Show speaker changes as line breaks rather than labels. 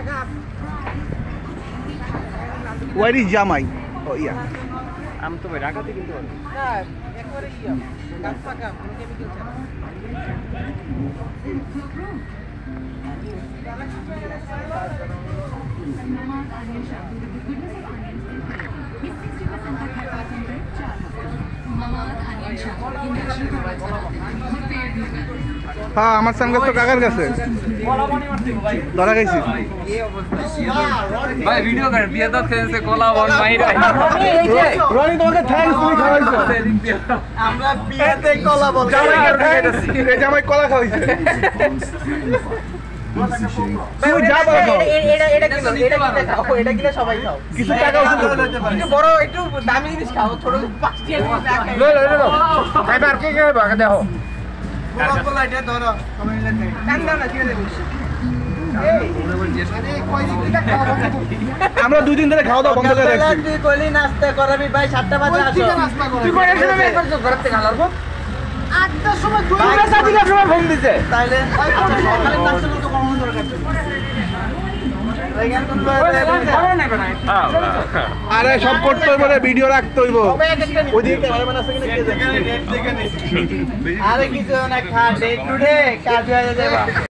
Where is Jamai? Oh yeah.
I'm to Raga to do.
हाँ हमारे संग तो कागर कैसे दौरा कैसी
भाई वीडियो कर दिया था सेंस से कोला बन माही रहा
रोनी तुम्हें थैंक्स तुम्हें खावाई तो
আমরা বিয়েতে কলা বল
জামাই কলা খাওয়াইছে তুই যা বলো
এটা কিনে সবাই খাও
কিছু টাকা
একটু বড় একটু দামি জিনিস খাও ছোট 5 টাকা
লো এবার কে কে ভাগে দেখো
বড় বড় এটা ধরো কমেন্ট লেখে কান দাও না কিনে দেব
আমরা দুই দিন ধরে খাওয়া দাওয়া বন্ধ করে রাখছি
তুই কইলি নাস্তা করাবি ভাই 7টা বাজে আসো
তুই কই এসে না ঘর থেকে খালার 8টার সময় তুই আমরা 7টার সময় ফোন দিছে
তাইলে সকালে নাস্তা তো কমানো দরকার
আরে সব করতে হইব রে ভিডিও রাখতে হইব ওইদিকে ক্যামেরাম্যান আছে কিনা কে জানে
আরে কিছু না খা ডে টু ডে কাজ হয়ে যাবে